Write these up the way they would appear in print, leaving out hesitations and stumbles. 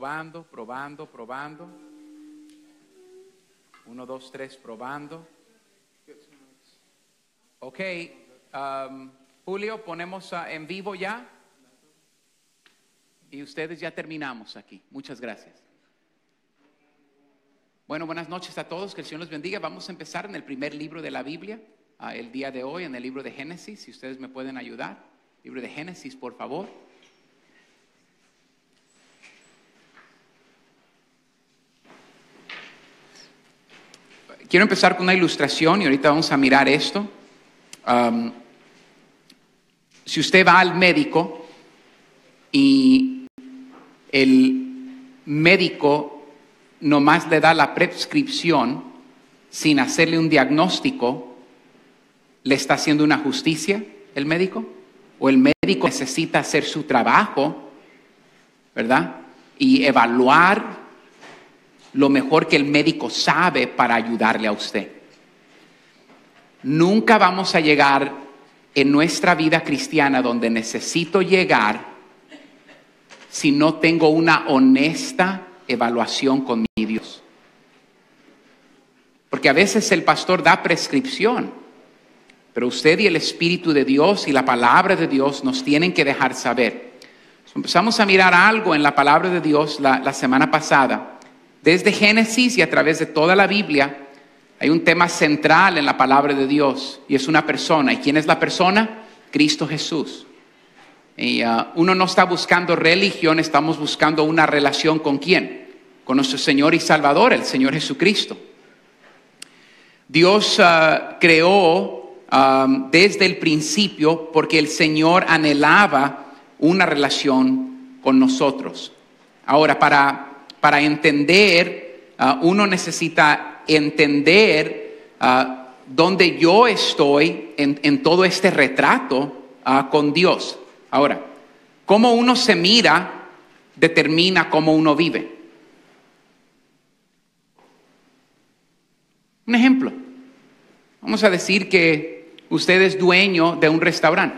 Probando, probando, probando. 1, 2, 3, probando. Ok, Julio, ponemos en vivo ya. Y ustedes ya terminamos aquí. Muchas gracias. Bueno, buenas noches a todos. Que el Señor los bendiga. Vamos a empezar en el primer libro de la Biblia. El día de hoy, en el libro de Génesis. Si ustedes me pueden ayudar. Libro de Génesis, por favor. Quiero empezar con una ilustración y ahorita vamos a mirar esto. Si usted va al médico y el médico nomás le da la prescripción sin hacerle un diagnóstico, ¿le está haciendo una justicia el médico? ¿O el médico necesita hacer su trabajo, verdad? Y evaluar lo mejor que el médico sabe para ayudarle a usted. Nunca vamos a llegar en nuestra vida cristiana donde necesito llegar si no tengo una honesta evaluación con mi Dios. Porque a veces el pastor da prescripción, pero usted y el Espíritu de Dios y la palabra de Dios nos tienen que dejar saber. Empezamos a mirar algo en la palabra de Dios la semana pasada. Desde Génesis y a través de toda la Biblia hay un tema central en la palabra de Dios y es una persona. ¿Y quién es la persona? Cristo Jesús. Y uno no está buscando religión, estamos buscando una relación ¿con quién? Con nuestro Señor y Salvador, el Señor Jesucristo. Dios creó desde el principio porque el Señor anhelaba una relación con nosotros. Ahora, para entender, uno necesita entender dónde yo estoy en todo este retrato con Dios. Ahora, cómo uno se mira determina cómo uno vive. Un ejemplo. Vamos a decir que usted es dueño de un restaurante.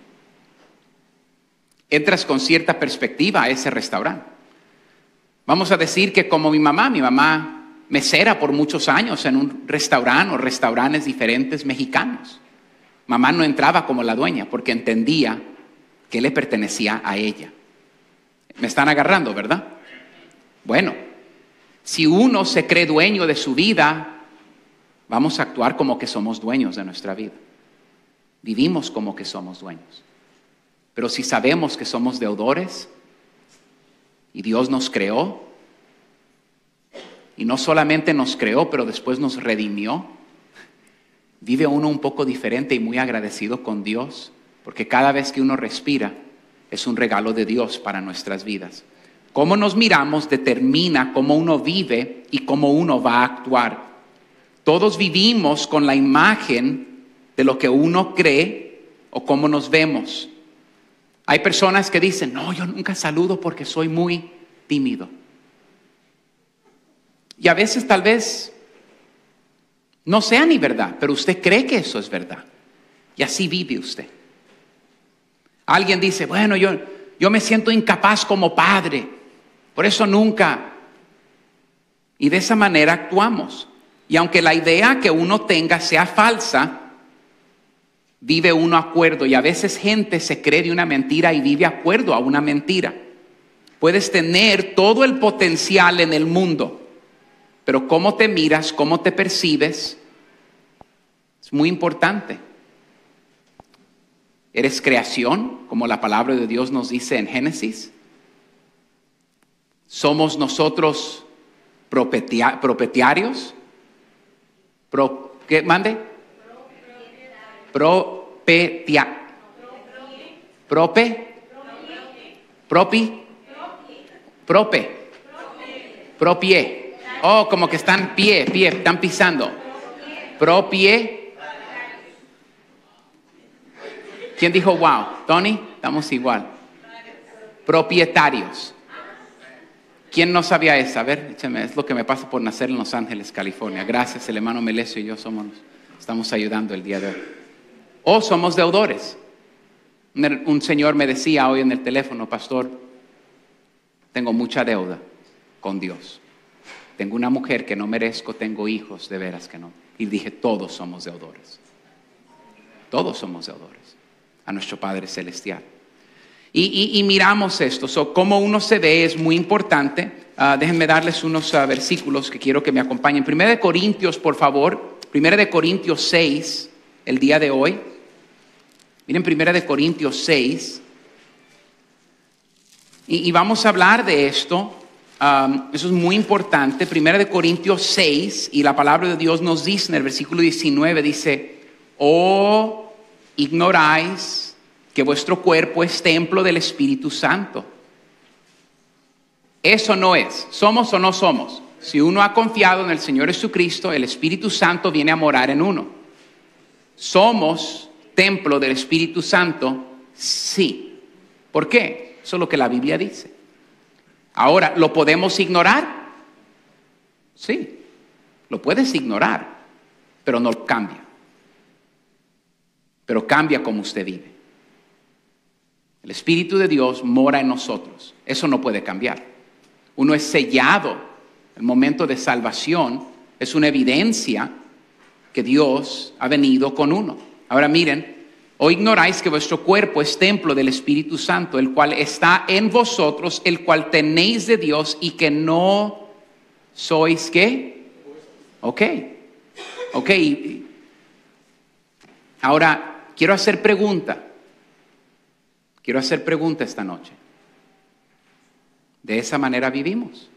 Entras con cierta perspectiva a ese restaurante. Vamos a decir que como mi mamá mesera por muchos años en un restaurante o restaurantes diferentes mexicanos. Mamá no entraba como la dueña porque entendía que le pertenecía a ella. Me están agarrando, ¿verdad? Bueno, si uno se cree dueño de su vida, vamos a actuar como que somos dueños de nuestra vida. Vivimos como que somos dueños. Pero si sabemos que somos deudores, y Dios nos creó, y no solamente nos creó, pero después nos redimió. Vive uno un poco diferente y muy agradecido con Dios, porque cada vez que uno respira es un regalo de Dios para nuestras vidas. Cómo nos miramos determina cómo uno vive y cómo uno va a actuar. Todos vivimos con la imagen de lo que uno cree o cómo nos vemos. Hay personas que dicen, no, yo nunca saludo porque soy muy tímido. Y a veces tal vez no sea ni verdad, pero usted cree que eso es verdad. Y así vive usted. Alguien dice, bueno, yo me siento incapaz como padre, por eso nunca. Y de esa manera actuamos. Y aunque la idea que uno tenga sea falsa, vive uno acuerdo, y a veces gente se cree de una mentira y vive acuerdo a una mentira. Puedes tener todo el potencial en el mundo, pero cómo te miras, cómo te percibes, es muy importante. ¿Eres creación, como la palabra de Dios nos dice en Génesis? ¿Somos nosotros propietarios? ¿Qué mande? Propie. Oh, como que están están pisando. Propie. ¿Quién dijo wow? Tony, estamos igual. Propietarios. ¿Quién no sabía eso? A ver, échame, es lo que me pasa por nacer en Los Ángeles, California. Gracias, el hermano Melesio y yo estamos ayudando el día de hoy. O somos deudores. Un señor me decía hoy en el teléfono, pastor, tengo mucha deuda. con Dios. Tengo una mujer que no merezco, tengo hijos de veras que no. Y dije, todos somos deudores. Todos somos deudores a nuestro Padre Celestial. Y miramos esto. Cómo uno se ve es muy importante. Déjenme darles unos versículos que quiero que me acompañen. 1 Corintios, por favor. 1 Corintios 6, el día de hoy. Miren 1 Corintios 6. Y vamos a hablar de esto. Eso es muy importante. 1 Corintios 6, y la palabra de Dios nos dice en el versículo 19, dice, ¿o ignoráis que vuestro cuerpo es templo del Espíritu Santo? Eso no es. ¿Somos o no somos? Si uno ha confiado en el Señor Jesucristo, el Espíritu Santo viene a morar en uno. ¿Somos templo del Espíritu Santo? Sí. ¿Por qué? Eso es lo que la Biblia dice. Ahora, ¿lo podemos ignorar? Sí, lo puedes ignorar, pero no lo cambia. Pero cambia como usted vive. El Espíritu de Dios mora en nosotros. Eso no puede cambiar. Uno es sellado. El momento de salvación es una evidencia que Dios ha venido con uno. Ahora miren, ¿o ignoráis que vuestro cuerpo es templo del Espíritu Santo, el cual está en vosotros, el cual tenéis de Dios y que no sois qué? Ok. Ahora, quiero hacer pregunta esta noche. ¿De esa manera vivimos?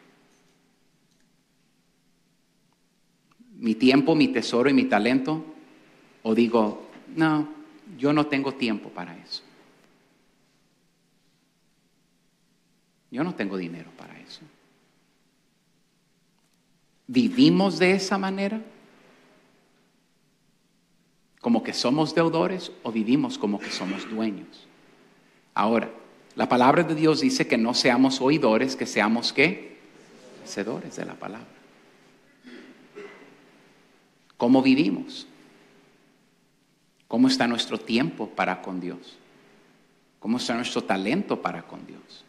¿Mi tiempo, mi tesoro y mi talento? ¿O digo, no, yo no tengo tiempo para eso? Yo no tengo dinero para eso. ¿Vivimos de esa manera? ¿Como que somos deudores o vivimos como que somos dueños? Ahora, la palabra de Dios dice que no seamos oidores, que seamos ¿qué? Hacedores de la palabra. ¿Cómo vivimos? ¿Cómo está nuestro tiempo para con Dios? ¿Cómo está nuestro talento para con Dios?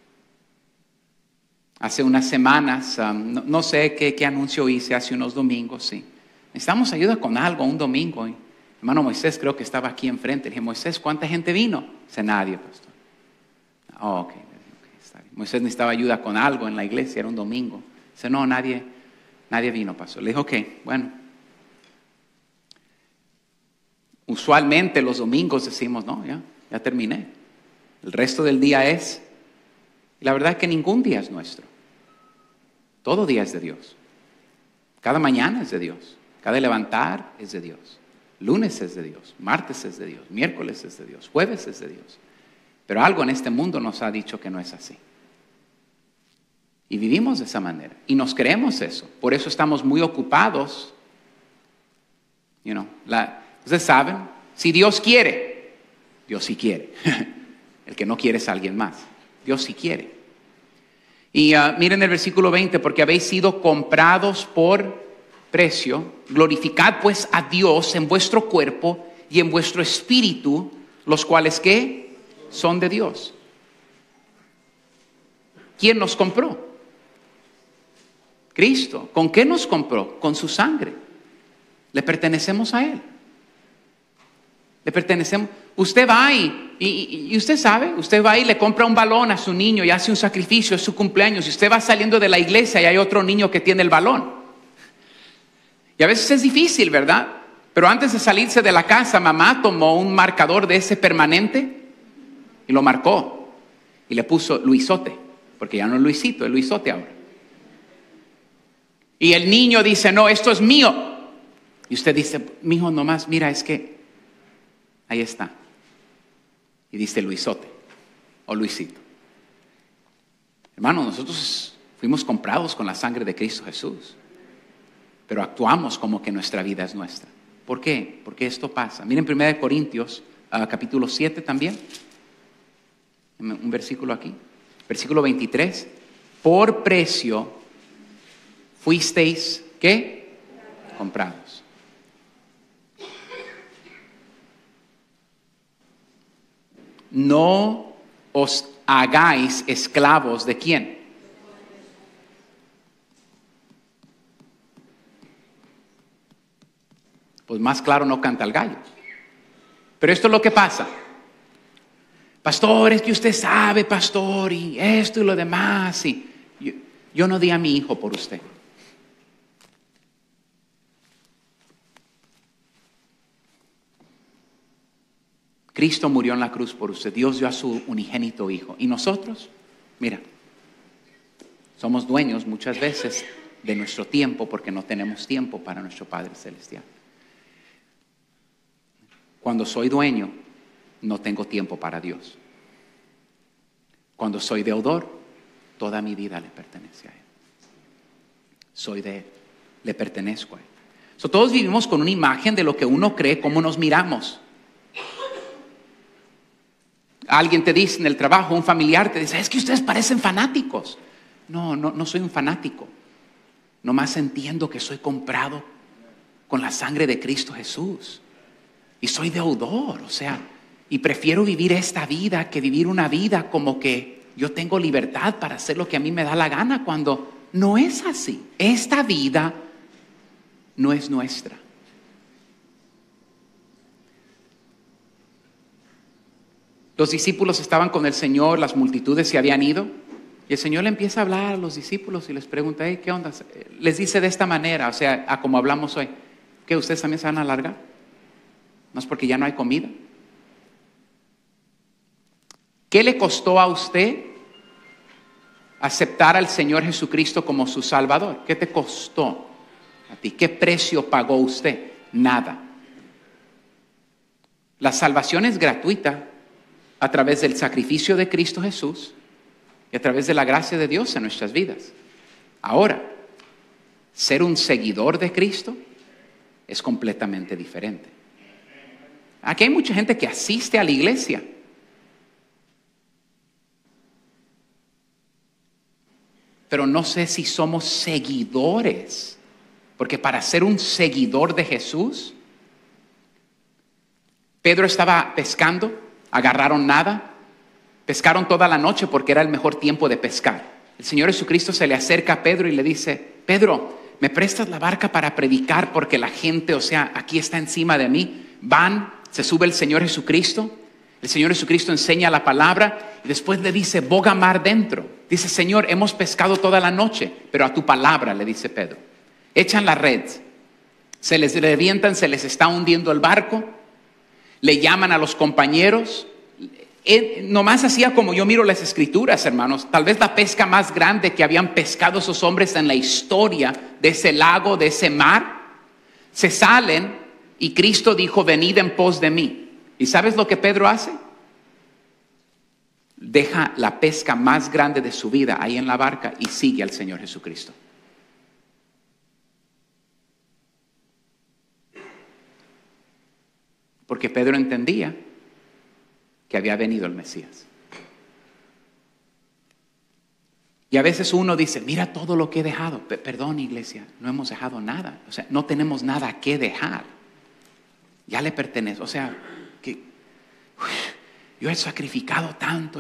Hace unas semanas, no sé qué anuncio hice hace unos domingos, sí. Necesitamos ayuda con algo un domingo. Hermano Moisés creo que estaba aquí enfrente. Le dije, Moisés, ¿cuánta gente vino? Dice, nadie, pastor. Ok, está bien. Moisés necesitaba ayuda con algo en la iglesia, era un domingo. Dice, no, nadie vino, pastor. Le dije, ok, bueno. Usualmente los domingos decimos, no, ya terminé. El resto del día es, y la verdad es que ningún día es nuestro. Todo día es de Dios. Cada mañana es de Dios. Cada levantar es de Dios. Lunes es de Dios. Martes es de Dios. Miércoles es de Dios. Jueves es de Dios. Pero algo en este mundo nos ha dicho que no es así. Y vivimos de esa manera. Y nos creemos eso. Por eso estamos muy ocupados. Ustedes saben, si Dios quiere, Dios sí quiere. El que no quiere es alguien más. Dios sí quiere. Y miren el versículo 20, porque habéis sido comprados por precio. Glorificad pues a Dios en vuestro cuerpo y en vuestro espíritu, los cuales ¿qué? Son de Dios. ¿Quién nos compró? Cristo. ¿Con qué nos compró? Con su sangre. Le pertenecemos a Él. Le pertenecemos. Usted va y usted sabe, usted va y le compra un balón a su niño y hace un sacrificio, es su cumpleaños. Y usted va saliendo de la iglesia y hay otro niño que tiene el balón. Y a veces es difícil, ¿verdad? Pero antes de salirse de la casa, mamá tomó un marcador de ese permanente y lo marcó. Y le puso Luisote, porque ya no es Luisito, es Luisote ahora. Y el niño dice, no, esto es mío. Y usted dice, mijo, nomás, mira, es que ahí está. Y dice Luisote o Luisito. Hermano, nosotros fuimos comprados con la sangre de Cristo Jesús. Pero actuamos como que nuestra vida es nuestra. ¿Por qué? Porque esto pasa. Miren 1 Corintios, capítulo 7 también. Un versículo aquí. Versículo 23. Por precio fuisteis, ¿qué? Comprados. No os hagáis esclavos de quién. pues más claro no canta el gallo. Pero esto es lo que pasa. Pastor, es que usted sabe, pastor, y esto y lo demás. Y yo no di a mi hijo por usted. Cristo murió en la cruz por usted. Dios dio a su unigénito hijo. Y nosotros, mira, somos dueños muchas veces de nuestro tiempo porque no tenemos tiempo para nuestro Padre Celestial. Cuando soy dueño, no tengo tiempo para Dios. Cuando soy deudor, toda mi vida le pertenece a Él. Soy de Él, le pertenezco a Él. Todos vivimos con una imagen de lo que uno cree, cómo nos miramos. Alguien te dice en el trabajo, un familiar te dice, es que ustedes parecen fanáticos. No soy un fanático. Nomás entiendo que soy comprado con la sangre de Cristo Jesús. Y soy deudor, y prefiero vivir esta vida que vivir una vida como que yo tengo libertad para hacer lo que a mí me da la gana, cuando no es así. Esta vida no es nuestra. Los discípulos estaban con el Señor, las multitudes se habían ido. Y el Señor le empieza a hablar a los discípulos y les pregunta, ¿qué onda? Les dice de esta manera, a como hablamos hoy, ¿que ustedes también se van a alargar? ¿No es porque ya no hay comida? ¿Qué le costó a usted aceptar al Señor Jesucristo como su Salvador? ¿Qué te costó a ti? ¿Qué precio pagó usted? Nada. La salvación es gratuita a través del sacrificio de Cristo Jesús y a través de la gracia de Dios en nuestras vidas. Ahora, ser un seguidor de Cristo es completamente diferente. Aquí hay mucha gente que asiste a la iglesia, pero no sé si somos seguidores, porque para ser un seguidor de Jesús, Pedro estaba pescando, agarraron nada, pescaron toda la noche porque era el mejor tiempo de pescar. El Señor Jesucristo se le acerca a Pedro y le dice, Pedro, ¿me prestas la barca para predicar? Porque la gente, aquí está encima de mí. Van, se sube el Señor Jesucristo. El Señor Jesucristo enseña la palabra y después le dice, boga mar dentro. Dice, Señor, hemos pescado toda la noche, pero a tu palabra, le dice Pedro. Echan la red, se les revientan, se les está hundiendo el barco. Le llaman a los compañeros. Nomás hacía como yo miro las escrituras, hermanos. Tal vez la pesca más grande que habían pescado esos hombres en la historia de ese lago, de ese mar. Se salen y Cristo dijo, venid en pos de mí. ¿Y sabes lo que Pedro hace? Deja la pesca más grande de su vida ahí en la barca y sigue al Señor Jesucristo. Porque Pedro entendía que había venido el Mesías. Y a veces uno dice, mira todo lo que he dejado. Perdón, iglesia, no hemos dejado nada. No tenemos nada que dejar. Ya le pertenece. Yo he sacrificado tanto.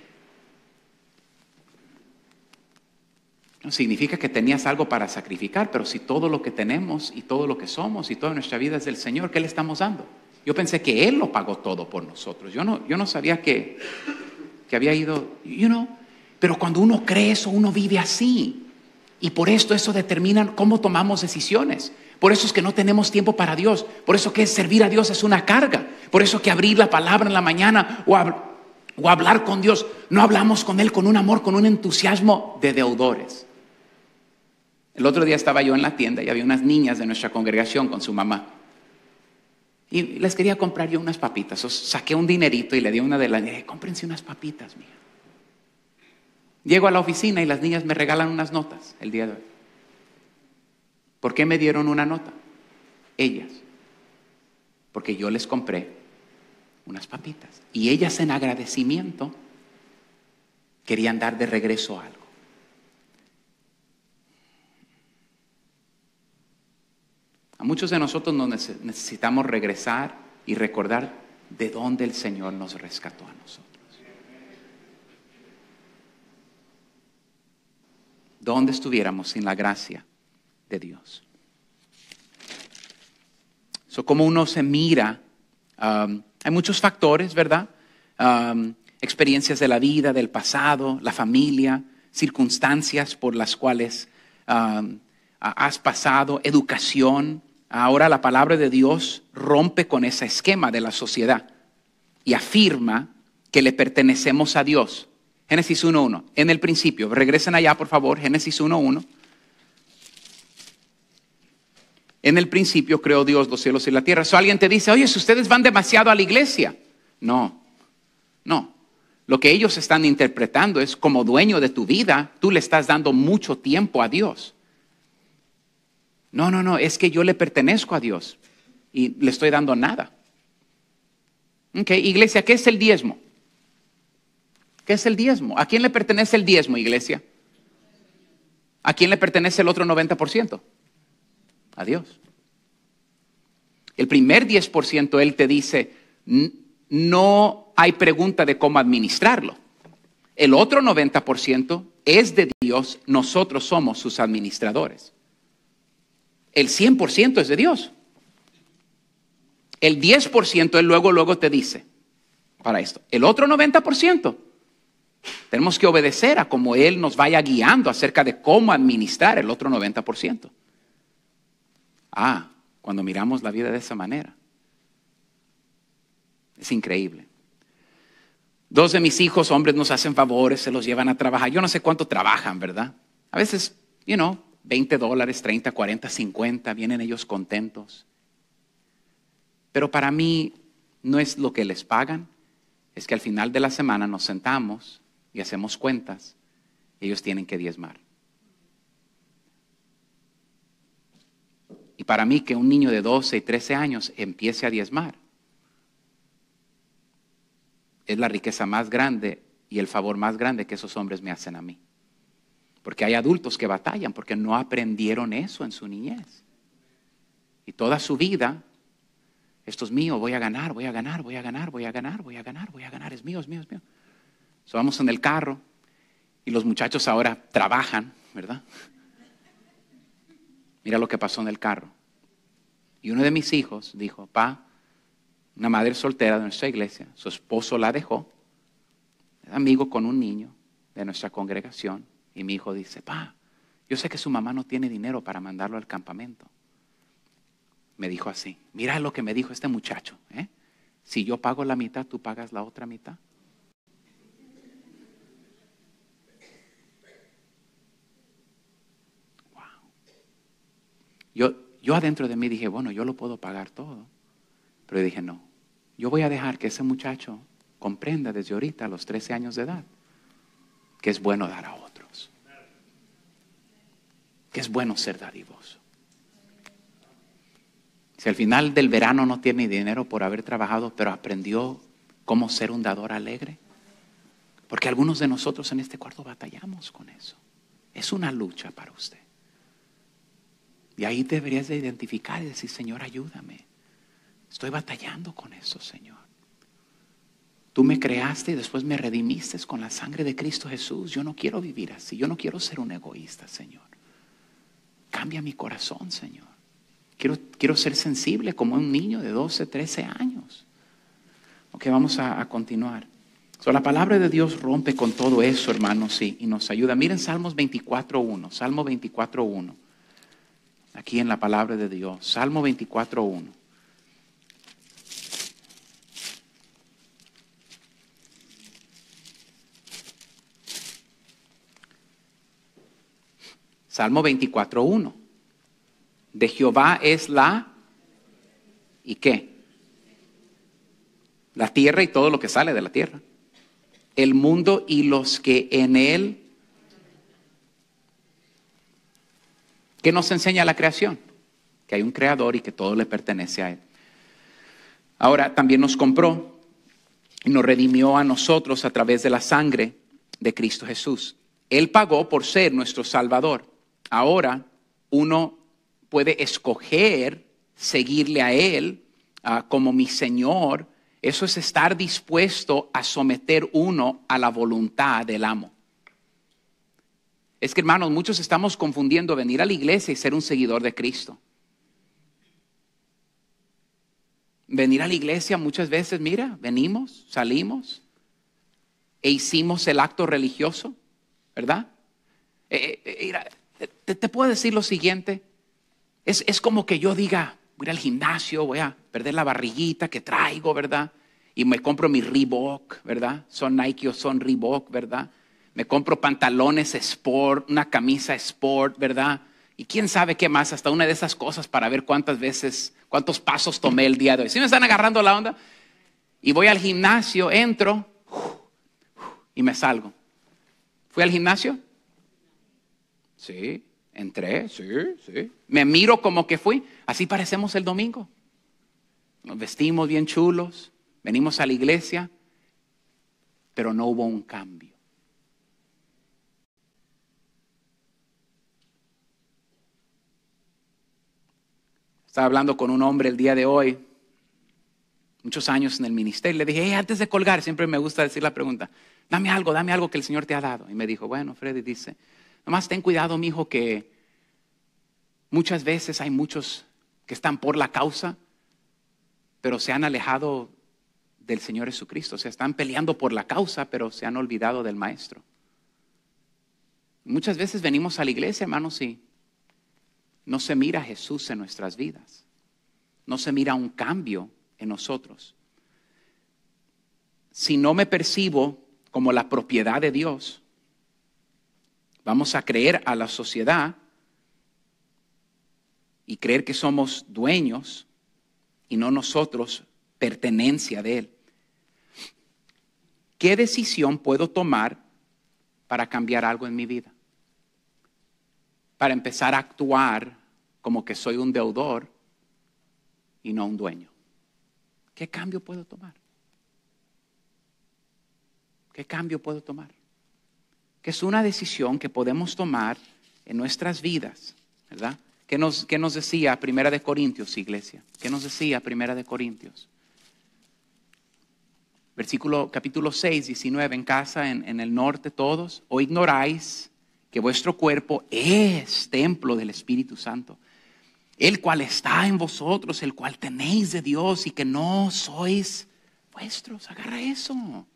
No significa que tenías algo para sacrificar, pero si todo lo que tenemos y todo lo que somos y toda nuestra vida es del Señor, ¿qué le estamos dando? Yo pensé que Él lo pagó todo por nosotros. Yo no sabía que había ido, pero cuando uno cree eso, uno vive así. Y por esto eso determina cómo tomamos decisiones. Por eso es que no tenemos tiempo para Dios. Por eso que servir a Dios es una carga. Por eso que abrir la palabra en la mañana o hablar con Dios, no hablamos con Él con un amor, con un entusiasmo de deudores. El otro día estaba yo en la tienda y había unas niñas de nuestra congregación con su mamá. Y les quería comprar yo unas papitas. Saqué un dinerito y le di a una de las niñas, cómprense unas papitas, mía. Llego a la oficina y las niñas me regalan unas notas el día de hoy. ¿Por qué me dieron una nota? Ellas. Porque yo les compré unas papitas. Y ellas en agradecimiento querían dar de regreso algo. A muchos de nosotros necesitamos regresar y recordar de dónde el Señor nos rescató a nosotros. ¿Dónde estuviéramos sin la gracia de Dios? Cómo uno se mira. Hay muchos factores, ¿verdad? Experiencias de la vida, del pasado, la familia, circunstancias por las cuales has pasado, educación. Ahora la palabra de Dios rompe con ese esquema de la sociedad y afirma que le pertenecemos a Dios. Génesis 1:1. En el principio, regresen allá por favor, Génesis 1:1. En el principio creó Dios los cielos y la tierra. Alguien te dice, oye, si ustedes van demasiado a la iglesia. No. Lo que ellos están interpretando es como dueño de tu vida, tú le estás dando mucho tiempo a Dios. No, es que yo le pertenezco a Dios y le estoy dando nada. Ok, iglesia, ¿qué es el diezmo? ¿Qué es el diezmo? ¿A quién le pertenece el diezmo, iglesia? ¿A quién le pertenece el otro 90%? A Dios. El primer 10% Él te dice, no hay pregunta de cómo administrarlo. El otro 90% es de Dios, nosotros somos sus administradores. El 100% es de Dios. El 10% Él luego te dice para esto. El otro 90% tenemos que obedecer a cómo Él nos vaya guiando acerca de cómo administrar el otro 90%. Cuando miramos la vida de esa manera, es increíble. 2 de mis hijos, hombres, nos hacen favores, se los llevan a trabajar. Yo no sé cuánto trabajan, ¿verdad? A veces, $20, $30, $40, $50, vienen ellos contentos. Pero para mí no es lo que les pagan, es que al final de la semana nos sentamos y hacemos cuentas y ellos tienen que diezmar. Y para mí que un niño de 12 y 13 años empiece a diezmar es la riqueza más grande y el favor más grande que esos hombres me hacen a mí. Porque hay adultos que batallan porque no aprendieron eso en su niñez. Y toda su vida, esto es mío, voy a ganar, es mío. Vamos en el carro y los muchachos ahora trabajan, ¿verdad? Mira lo que pasó en el carro. Y uno de mis hijos dijo, una madre soltera de nuestra iglesia, su esposo la dejó, era amigo con un niño de nuestra congregación, y mi hijo dice, yo sé que su mamá no tiene dinero para mandarlo al campamento. Me dijo así, mira lo que me dijo este muchacho, si yo pago la mitad, tú pagas la otra mitad. Yo adentro de mí dije, bueno, yo lo puedo pagar todo. Pero dije, no, yo voy a dejar que ese muchacho comprenda desde ahorita, a los 13 años de edad, que es bueno dar a otros. Que es bueno ser dadivoso. Si al final del verano no tiene dinero por haber trabajado, pero aprendió cómo ser un dador alegre. Porque algunos de nosotros en este cuarto batallamos con eso. Es una lucha para usted. Y ahí deberías de identificar y decir, Señor, ayúdame. Estoy batallando con eso, Señor. Tú me creaste y después me redimiste con la sangre de Cristo Jesús. Yo no quiero vivir así. Yo no quiero ser un egoísta, Señor. Cambia mi corazón, Señor. Quiero ser sensible como un niño de 12, 13 años. Ok, vamos a continuar. La palabra de Dios rompe con todo eso, hermanos, y nos ayuda. Miren Salmos 24:1. Salmo 24:1. Aquí en la palabra de Dios. Salmo 24:1. Salmo 24:1. De Jehová es ¿y qué? La tierra y todo lo que sale de la tierra. El mundo y los que en él. ¿Qué nos enseña la creación? Que hay un creador y que todo le pertenece a él. Ahora también nos compró y nos redimió a nosotros a través de la sangre de Cristo Jesús. Él pagó por ser nuestro Salvador. Ahora uno puede escoger seguirle a Él como mi Señor. Eso es estar dispuesto a someter uno a la voluntad del amo. Es que, hermanos, muchos estamos confundiendo venir a la iglesia y ser un seguidor de Cristo. Venir a la iglesia muchas veces, mira, venimos, salimos e hicimos el acto religioso, ¿verdad? Mira, te puedo decir lo siguiente, es como que yo diga, voy a ir al gimnasio, voy a perder la barriguita que traigo, ¿verdad? Y me compro mi Reebok, ¿verdad? Son Nike o son Reebok, ¿verdad? Me compro pantalones sport, una camisa sport, ¿verdad? Y quién sabe qué más, hasta una de esas cosas para ver cuántos pasos tomé el día de hoy. ¿Sí me están agarrando la onda? Y voy al gimnasio, entro y me salgo. ¿Fui al gimnasio? Sí, entré, sí. Me miro como que fui. Así parecemos el domingo. Nos vestimos bien chulos, venimos a la iglesia, pero no hubo un cambio. Estaba hablando con un hombre el día de hoy, muchos años en el ministerio. Le dije, antes de colgar, siempre me gusta decir la pregunta, dame algo que el Señor te ha dado. Y me dijo, bueno, Freddy, dice, nomás ten cuidado, mijo, que muchas veces hay muchos que están por la causa, pero se han alejado del Señor Jesucristo. O sea, están peleando por la causa, pero se han olvidado del Maestro. Muchas veces venimos a la iglesia, hermanos, y no se mira a Jesús en nuestras vidas. No se mira un cambio en nosotros. Si no me percibo como la propiedad de Dios, vamos a creer a la sociedad y creer que somos dueños y no nosotros pertenencia de Él. ¿Qué decisión puedo tomar para cambiar algo en mi vida? Para empezar a actuar como que soy un deudor y no un dueño. ¿Qué cambio puedo tomar? ¿Qué cambio puedo tomar? Que es una decisión que podemos tomar en nuestras vidas, ¿verdad? ¿Qué nos decía Primera de Corintios, iglesia? ¿Qué nos decía Primera de Corintios? Capítulo 6, 19, en casa, en el norte todos, ¿o ignoráis que vuestro cuerpo es templo del Espíritu Santo, el cual está en vosotros, el cual tenéis de Dios y que no sois vuestros? Agarra eso.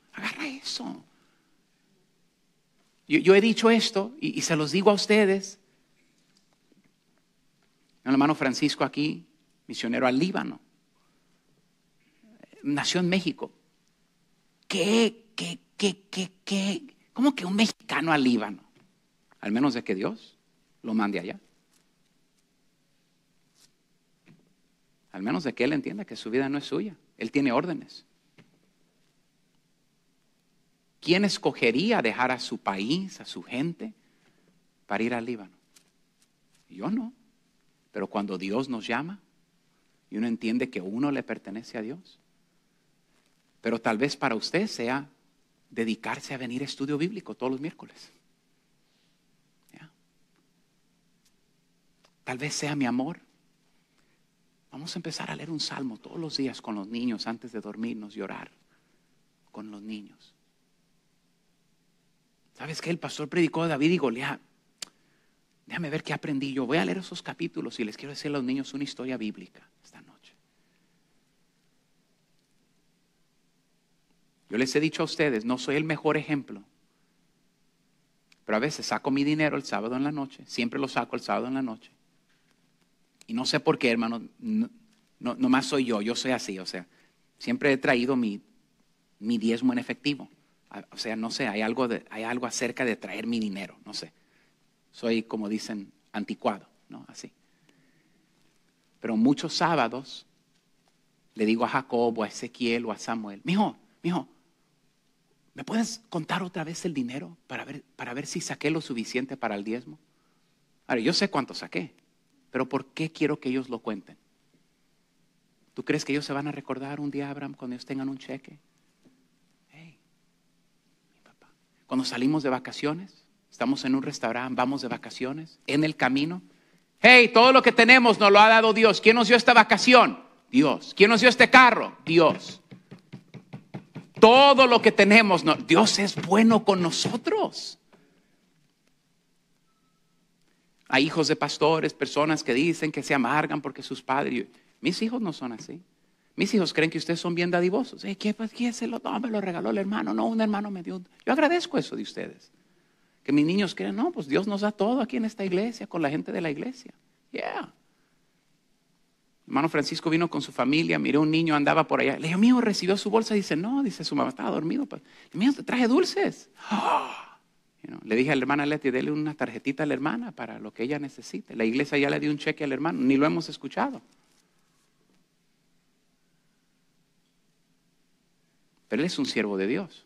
Yo he dicho esto y se los digo a ustedes. El hermano Francisco aquí, misionero al Líbano, nació en México. ¿Cómo que un mexicano al Líbano? Al menos de que Dios lo mande allá. Al menos de que él entienda que su vida no es suya. Él tiene órdenes. ¿Quién escogería dejar a su país, a su gente, para ir al Líbano? Yo no. Pero cuando Dios nos llama y uno entiende que uno le pertenece a Dios. Pero tal vez para usted sea dedicarse a venir a estudio bíblico todos los miércoles. ¿Ya? Tal vez sea mi amor. Vamos a empezar a leer un salmo todos los días con los niños antes de dormirnos y orar con los niños. ¿Sabes qué? El pastor predicó de David y Goliat. Déjame ver qué aprendí yo. Voy a leer esos capítulos y les quiero decir a los niños una historia bíblica esta noche. Yo les he dicho a ustedes, no soy el mejor ejemplo, pero a veces saco mi dinero el sábado en la noche. Siempre lo saco el sábado en la noche. Y no sé por qué, hermano, no más soy yo soy así. O sea, siempre he traído mi diezmo en efectivo. O sea, no sé, hay algo acerca de traer mi dinero, no sé. Soy, como dicen, anticuado, ¿no? Así. Pero muchos sábados le digo a Jacob o a Ezequiel o a Samuel, mijo, ¿me puedes contar otra vez el dinero para ver si saqué lo suficiente para el diezmo? Ahora, yo sé cuánto saqué, pero ¿por qué quiero que ellos lo cuenten? ¿Tú crees que ellos se van a recordar un día, Abraham, cuando ellos tengan un cheque? Hey, mi papá. Cuando salimos de vacaciones, estamos en un restaurante, vamos de vacaciones, en el camino. Hey, todo lo que tenemos nos lo ha dado Dios. ¿Quién nos dio esta vacación? Dios. ¿Quién nos dio este carro? Dios. Todo lo que tenemos, Dios es bueno con nosotros. Hay hijos de pastores, personas que dicen que se amargan porque sus padres. Mis hijos no son así. Mis hijos creen que ustedes son bien dadivosos. ¿Qué se lo? No, me lo regaló el hermano. No, un hermano me dio. Yo agradezco eso de ustedes. Que mis niños creen, no, pues Dios nos da todo aquí en esta iglesia, con la gente de la iglesia. Yeah. Hermano Francisco vino con su familia, miró un niño, andaba por allá. Le dijo, mío, recibió su bolsa. Dice, no, dice, su mamá estaba dormido. Mío, te traje dulces. Le dije a la hermana Leti, dele una tarjetita a la hermana para lo que ella necesite. La iglesia ya le dio un cheque al hermano, ni lo hemos escuchado. Pero él es un siervo de Dios.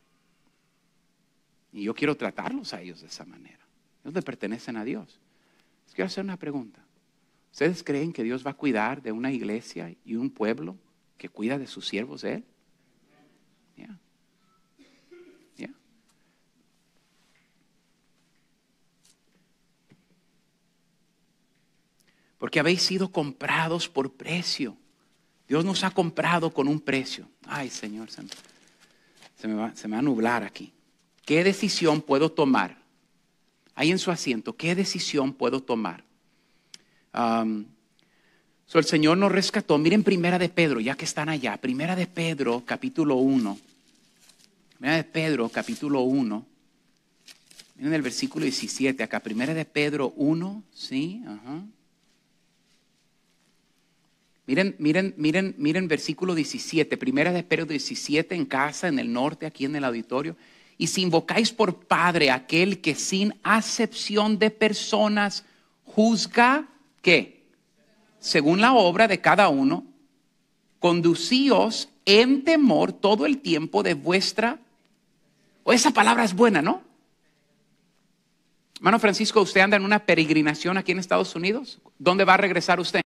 Y yo quiero tratarlos a ellos de esa manera. Ellos le pertenecen a Dios. Les quiero hacer una pregunta. ¿Ustedes creen que Dios va a cuidar de una iglesia y un pueblo que cuida de sus siervos de Él? Yeah. Yeah. Porque habéis sido comprados por precio. Dios nos ha comprado con un precio. Ay, Señor, se me va a nublar aquí. ¿Qué decisión puedo tomar? Ahí en su asiento, ¿qué decisión puedo tomar? El Señor nos rescató. Miren Primera de Pedro, ya que están allá. Primera de Pedro, capítulo 1. Primera de Pedro, capítulo 1. Miren el versículo 17 acá. Primera de Pedro 1, ¿sí? Ajá. Miren versículo 17, Primera de Pedro 17 en casa, en el norte, aquí en el auditorio. Y si invocáis por Padre aquel que sin acepción de personas juzga, ¿qué? Según la obra de cada uno, conducíos en temor todo el tiempo de vuestra... esa palabra es buena, ¿no? Hermano Francisco, ¿usted anda en una peregrinación aquí en Estados Unidos? ¿Dónde va a regresar usted?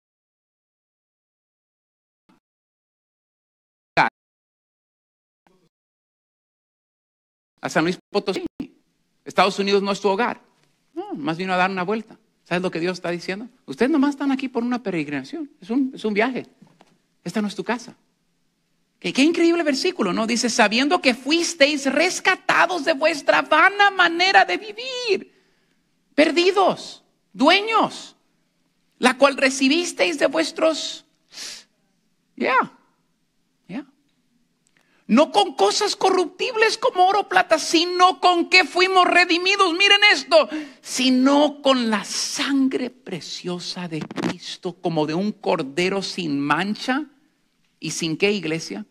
A San Luis Potosí. Estados Unidos no es tu hogar. No, más vino a dar una vuelta. ¿Sabes lo que Dios está diciendo? Ustedes nomás están aquí por una peregrinación. Es un viaje. Esta no es tu casa. Qué increíble versículo, ¿no? Dice, sabiendo que fuisteis rescatados de vuestra vana manera de vivir. Perdidos, dueños. La cual recibisteis de vuestros... No con cosas corruptibles como oro o plata, sino con que fuimos redimidos. Miren esto. Sino con la sangre preciosa de Cristo, como de un cordero sin mancha. ¿Y sin qué, iglesia?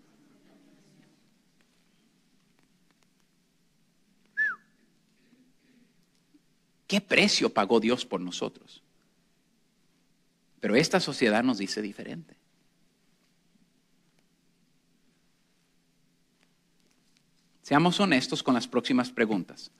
¿Qué precio pagó Dios por nosotros? Pero esta sociedad nos dice diferente. Seamos honestos con las próximas preguntas.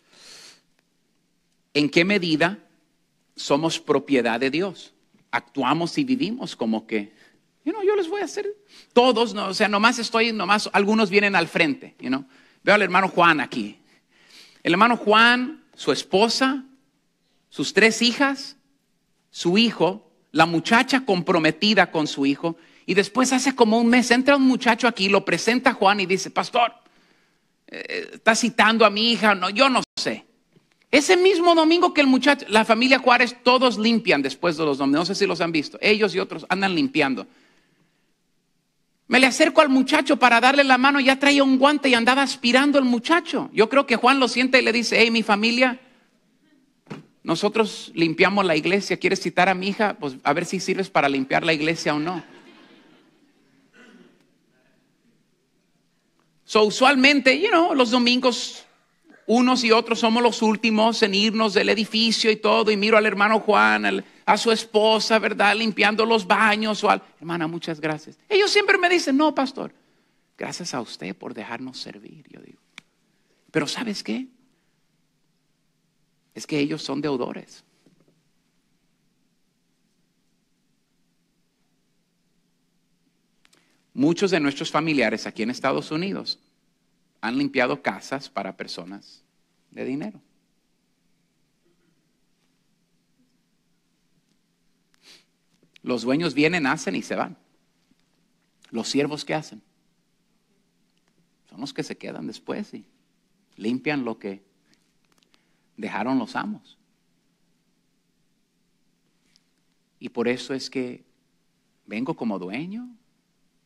¿En qué medida somos propiedad de Dios? Actuamos y vivimos como que, yo les voy a hacer. Todos, no, o sea, nomás algunos vienen al frente, Veo al hermano Juan aquí. El hermano Juan, su esposa, sus 3 hijas, su hijo, la muchacha comprometida con su hijo. Y después hace como un mes entra un muchacho aquí, lo presenta a Juan y dice, pastor, está citando a mi hija, no, yo no sé. Ese mismo domingo que el muchacho, la familia Juárez, todos limpian después de los domingos. No sé si los han visto. Ellos y otros andan limpiando. Me le acerco al muchacho para darle la mano, ya traía un guante y andaba aspirando el muchacho. Yo creo que Juan lo siente y le dice, hey, mi familia, nosotros limpiamos la iglesia. ¿Quieres citar a mi hija? Pues a ver si sirves para limpiar la iglesia o no. Usualmente, los domingos, unos y otros somos los últimos en irnos del edificio y todo. Y miro al hermano Juan, a su esposa, ¿verdad? Limpiando los baños. Hermana, muchas gracias. Ellos siempre me dicen, no, pastor, gracias a usted por dejarnos servir. Yo digo, pero ¿sabes qué? Es que ellos son deudores. Muchos de nuestros familiares aquí en Estados Unidos han limpiado casas para personas de dinero. Los dueños vienen, hacen y se van. Los siervos, ¿qué hacen? Son los que se quedan después y limpian lo que dejaron los amos. Y por eso es que vengo como dueño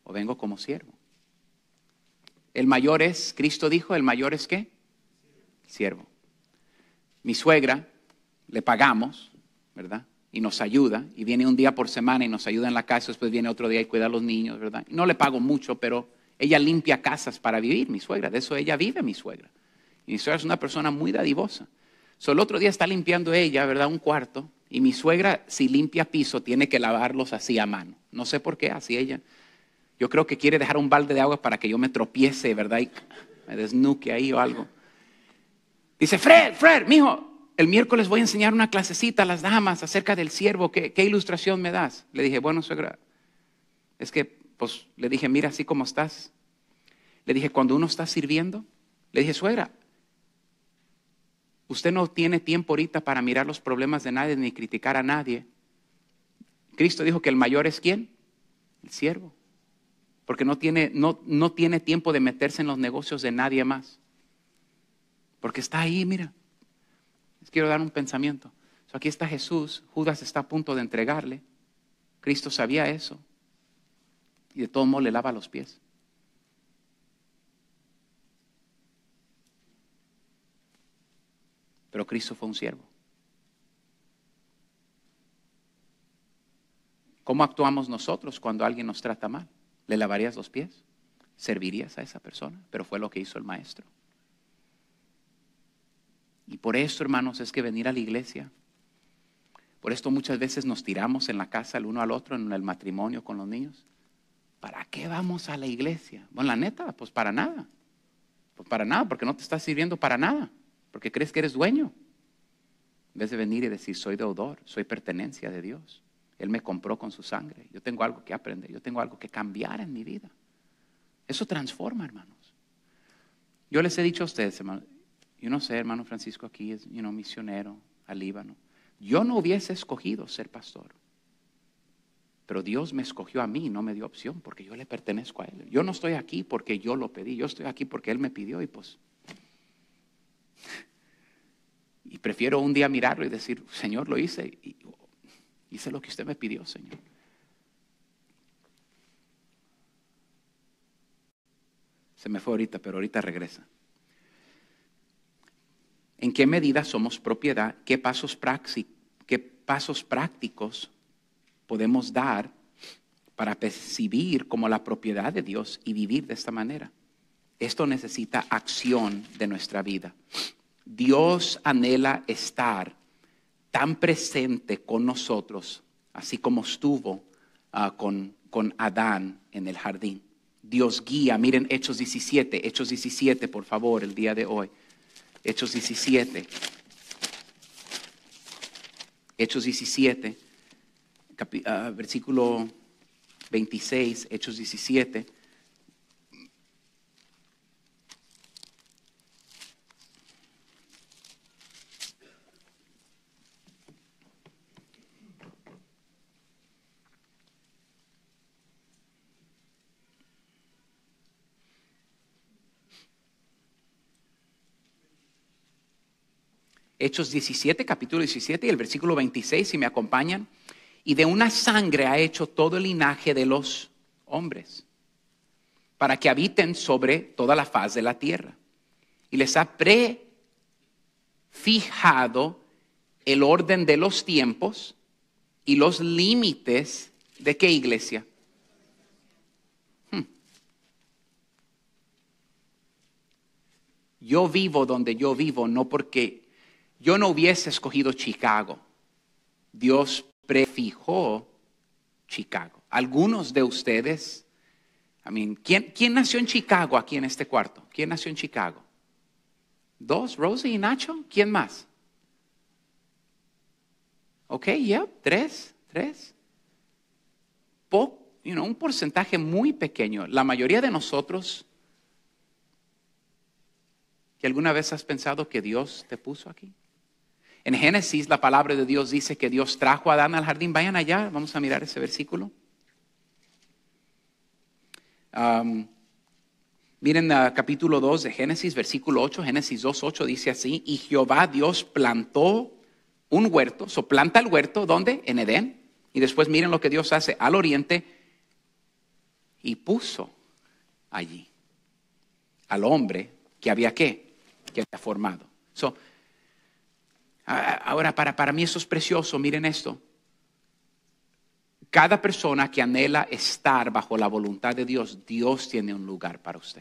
o vengo como siervo. El mayor es, Cristo dijo, el mayor es ¿qué? Siervo. Mi suegra, le pagamos, ¿verdad? Y nos ayuda, y viene un día por semana y nos ayuda en la casa, después viene otro día y cuida a los niños, ¿verdad? Y no le pago mucho, pero ella limpia casas para vivir, mi suegra. De eso ella vive, mi suegra. Y mi suegra es una persona muy dadivosa. El otro día está limpiando ella, ¿verdad? Un cuarto. Y mi suegra, si limpia piso, tiene que lavarlos así a mano. No sé por qué, así ella. Yo creo que quiere dejar un balde de agua para que yo me tropiece, ¿verdad? Y me desnuque ahí o algo. Dice, Fred, mijo, el miércoles voy a enseñar una clasecita a las damas acerca del siervo. ¿Qué ilustración me das? Le dije, bueno, suegra, es que, pues, le dije, mira, así como estás. Le dije, cuando uno está sirviendo, le dije, suegra, usted no tiene tiempo ahorita para mirar los problemas de nadie ni criticar a nadie. Cristo dijo que el mayor es ¿quién? El siervo. Porque no tiene tiempo de meterse en los negocios de nadie más. Porque está ahí, mira. Les quiero dar un pensamiento. Aquí está Jesús, Judas está a punto de entregarle. Cristo sabía eso. Y de todo modo le lava los pies. Pero Cristo fue un siervo. ¿Cómo actuamos nosotros cuando alguien nos trata mal? ¿Le lavarías los pies? ¿Servirías a esa persona? Pero fue lo que hizo el maestro. Y por esto, hermanos, es que venir a la iglesia, por esto muchas veces nos tiramos en la casa el uno al otro, en el matrimonio con los niños. ¿Para qué vamos a la iglesia? Bueno, la neta, pues para nada. Pues para nada, porque no te estás sirviendo para nada. Porque crees que eres dueño. En vez de venir y decir, soy deudor, soy pertenencia de Dios. Él me compró con su sangre. Yo tengo algo que aprender, yo tengo algo que cambiar en mi vida. Eso transforma, hermanos. Yo les he dicho a ustedes, hermanos, yo no sé, hermano Francisco aquí es misionero al Líbano. Yo no hubiese escogido ser pastor. Pero Dios me escogió a mí y no me dio opción porque yo le pertenezco a Él. Yo no estoy aquí porque yo lo pedí, yo estoy aquí porque Él me pidió y pues... Y prefiero un día mirarlo y decir, Señor, lo hice. Y hice lo que usted me pidió, Señor. Se me fue ahorita, pero ahorita regresa. ¿En qué medida somos propiedad? ¿Qué pasos prácticos podemos dar para percibir como la propiedad de Dios y vivir de esta manera? Esto necesita acción de nuestra vida. Dios anhela estar tan presente con nosotros, así como estuvo con Adán en el jardín. Dios guía, miren Hechos 17, por favor, el día de hoy. Hechos 17, versículo 26, Hechos 17. Hechos 17, capítulo 17 y el versículo 26, si me acompañan. Y de una sangre ha hecho todo el linaje de los hombres, para que habiten sobre toda la faz de la tierra. Y les ha prefijado el orden de los tiempos y los límites de ¿qué iglesia? Yo vivo donde yo vivo, no porque yo no hubiese escogido Chicago. Dios prefijó Chicago. Algunos de ustedes, ¿quién nació en Chicago aquí en este cuarto? ¿Quién nació en Chicago? ¿Dos? ¿Rosie y Nacho? ¿Quién más? Ok, tres. Un porcentaje muy pequeño. La mayoría de nosotros, ¿que alguna vez has pensado que Dios te puso aquí? En Génesis la palabra de Dios dice que Dios trajo a Adán al jardín. Vayan allá, vamos a mirar ese versículo. Miren capítulo 2 de Génesis, versículo 8. Génesis 2:8 dice así: y Jehová Dios plantó un huerto. Planta el huerto, ¿dónde? En Edén. Y después miren lo que Dios hace al oriente. y puso allí al hombre que había que había formado. Ahora, para mí eso es precioso. Miren esto. Cada persona que anhela estar bajo la voluntad de Dios, Dios tiene un lugar para usted.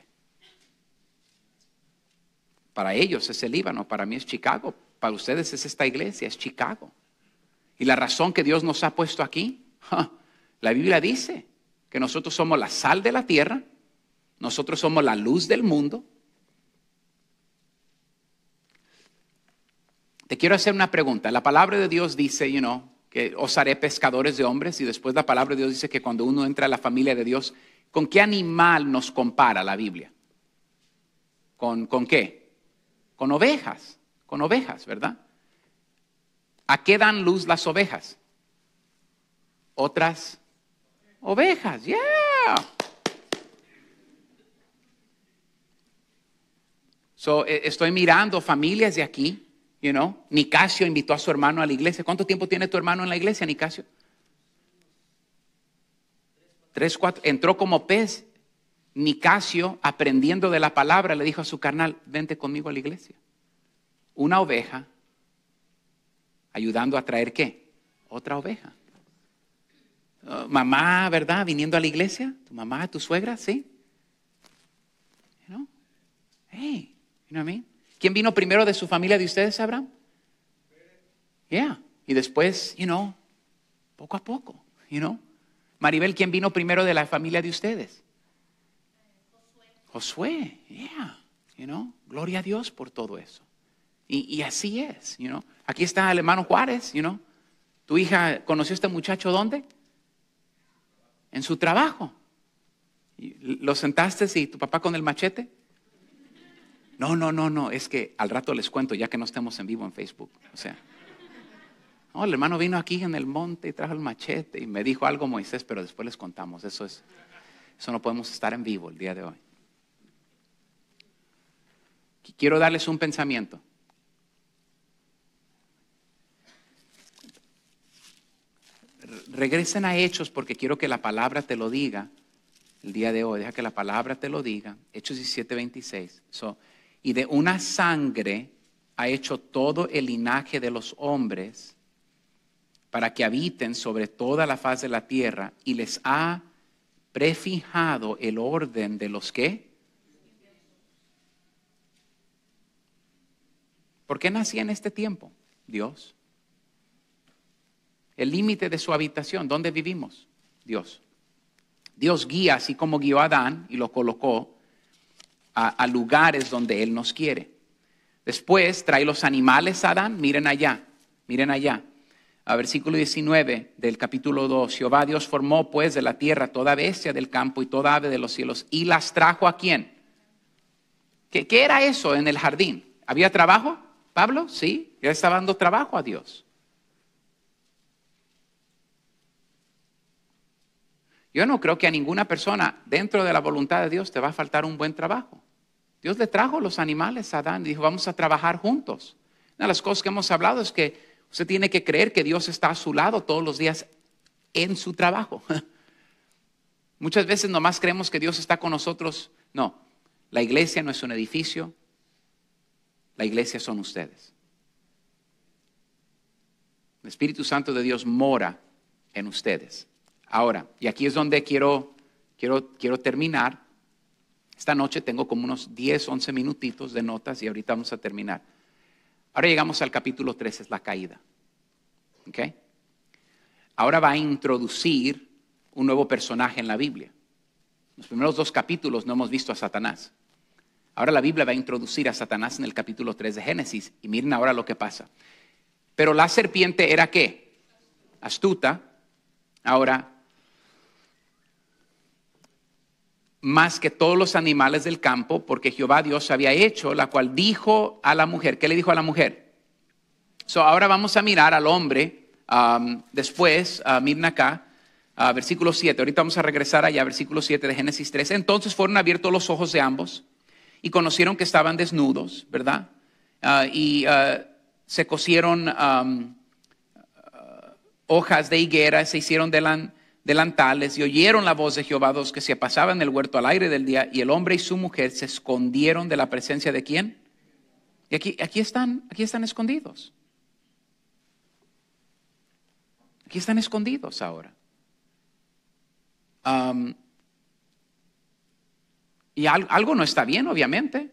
Para ellos es el Líbano, para mí es Chicago, para ustedes es esta iglesia, es Chicago. Y la razón que Dios nos ha puesto aquí, la Biblia dice que nosotros somos la sal de la tierra, nosotros somos la luz del mundo. Te quiero hacer una pregunta. La palabra de Dios dice, que os haré pescadores de hombres, y después la palabra de Dios dice que cuando uno entra a la familia de Dios, ¿con qué animal nos compara la Biblia? ¿Con qué? Con ovejas, ¿verdad? ¿A qué dan luz las ovejas? Otras ovejas, yeah. Estoy mirando familias de aquí. Nicasio invitó a su hermano a la iglesia. ¿Cuánto tiempo tiene tu hermano en la iglesia, Nicasio? 3, 4. Entró como pez. Nicasio, aprendiendo de la palabra, le dijo a su carnal, vente conmigo a la iglesia. Una oveja, ayudando a traer ¿qué? Otra oveja. Mamá, ¿verdad? Viniendo a la iglesia. Tu mamá, tu suegra, ¿sí? Hey, you know what I mean? ¿Quién vino primero de su familia de ustedes, Abraham? Yeah. Y después, poco a poco, Maribel, ¿quién vino primero de la familia de ustedes? Josué, yeah. Gloria a Dios por todo eso. Y así es, Aquí está el hermano Juárez, Tu hija conoció a este muchacho, ¿dónde? En su trabajo. ¿Lo sentaste y tu papá con el machete? No, es que al rato les cuento ya que no estemos en vivo en Facebook. El hermano vino aquí en el monte y trajo el machete y me dijo algo Moisés, pero después les contamos. Eso no podemos estar en vivo el día de hoy. Quiero darles un pensamiento. Regresen a Hechos porque quiero que la palabra te lo diga el día de hoy. Deja que la palabra te lo diga. Hechos 17:26. Y de una sangre ha hecho todo el linaje de los hombres para que habiten sobre toda la faz de la tierra y les ha prefijado el orden de los ¿qué? ¿Por qué nacía en este tiempo? Dios. El límite de su habitación, ¿dónde vivimos? Dios. Dios guía así como guió a Adán y lo colocó a lugares donde Él nos quiere. Después trae los animales a Adán, miren allá. A versículo 19 del capítulo 2. Jehová Dios formó pues de la tierra toda bestia del campo y toda ave de los cielos y las trajo ¿a quién? ¿Qué era eso en el jardín? ¿Había trabajo, Pablo? Sí, él estaba dando trabajo a Dios. Yo no creo que a ninguna persona dentro de la voluntad de Dios te va a faltar un buen trabajo. Dios le trajo los animales a Adán y dijo, vamos a trabajar juntos. Una de las cosas que hemos hablado es que usted tiene que creer que Dios está a su lado todos los días en su trabajo. Muchas veces nomás creemos que Dios está con nosotros. No, la iglesia no es un edificio, la iglesia son ustedes. El Espíritu Santo de Dios mora en ustedes. Ahora, y aquí es donde quiero terminar. Esta noche tengo como unos 10, 11 minutitos de notas y ahorita vamos a terminar. Ahora llegamos al capítulo 3, es la caída. ¿Ok? Ahora va a introducir un nuevo personaje en la Biblia. En los primeros 2 capítulos no hemos visto a Satanás. Ahora la Biblia va a introducir a Satanás en el capítulo 3 de Génesis. Y miren ahora lo que pasa. Pero la serpiente era ¿qué? Astuta. Ahora, más que todos los animales del campo, porque Jehová Dios había hecho, la cual dijo a la mujer. ¿Qué le dijo a la mujer? Ahora vamos a mirar al hombre después, miren acá, versículo 7. Ahorita vamos a regresar allá, versículo 7 de Génesis 3. Entonces fueron abiertos los ojos de ambos y conocieron que estaban desnudos, ¿verdad? Se cosieron hojas de higuera, se hicieron delantales y oyeron la voz de Jehová los que se pasaban en el huerto al aire del día, y el hombre y su mujer se escondieron de la presencia ¿de quién? Y aquí están escondidos. Aquí están escondidos ahora. Y algo no está bien, obviamente.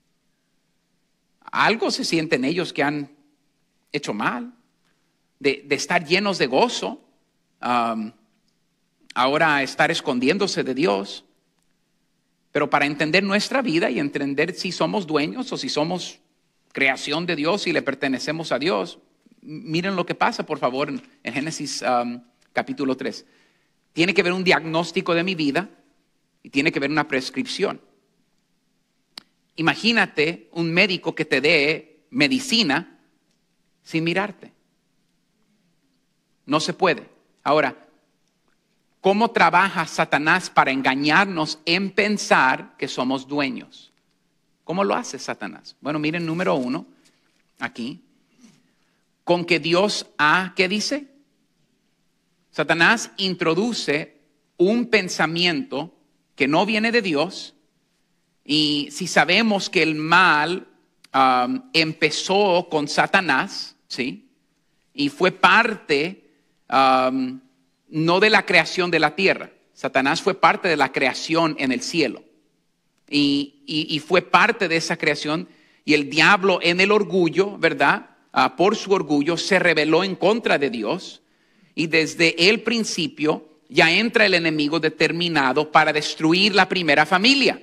Algo se sienten ellos que han hecho mal, de estar llenos de gozo, ahora estar escondiéndose de Dios. Pero para entender nuestra vida y entender si somos dueños o si somos creación de Dios y le pertenecemos a Dios, miren lo que pasa, por favor, en Génesis capítulo 3. Tiene que haber un diagnóstico de mi vida y tiene que haber una prescripción. Imagínate un médico que te dé medicina sin mirarte. No se puede. Ahora, ¿cómo trabaja Satanás para engañarnos en pensar que somos dueños? ¿Cómo lo hace Satanás? Bueno, miren, número 1, aquí. Con que Dios ¿qué dice? Satanás introduce un pensamiento que no viene de Dios, y si sabemos que el mal empezó con Satanás, ¿sí? Y fue parte no de la creación de la tierra. Satanás fue parte de la creación en el cielo. Y fue parte de esa creación, y el diablo en el orgullo, ¿verdad? Por su orgullo se rebeló en contra de Dios, y desde el principio ya entra el enemigo determinado para destruir la primera familia.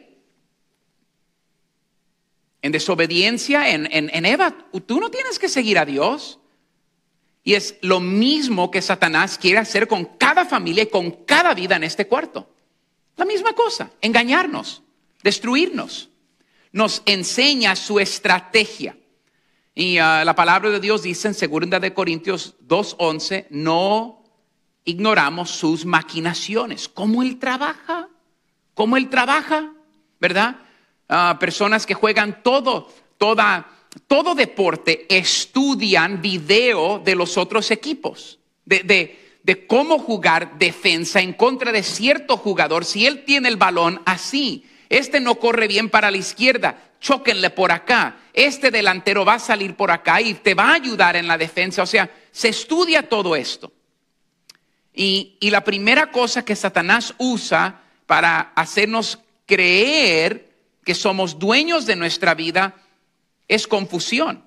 En desobediencia, en Eva, tú no tienes que seguir a Dios. Y es lo mismo que Satanás quiere hacer con cada familia y con cada vida en este cuarto. La misma cosa, engañarnos, destruirnos. Nos enseña su estrategia. Y la palabra de Dios dice en 2 de Corintios 2:11, no ignoramos sus maquinaciones. ¿Cómo Él trabaja? ¿Verdad? Personas que juegan todo deporte estudian video de los otros equipos, de cómo jugar defensa en contra de cierto jugador. Si él tiene el balón así, este no corre bien para la izquierda, chóquenle por acá, este delantero va a salir por acá y te va a ayudar en la defensa. O sea, se estudia todo esto. Y la primera cosa que Satanás usa para hacernos creer que somos dueños de nuestra vida es confusión.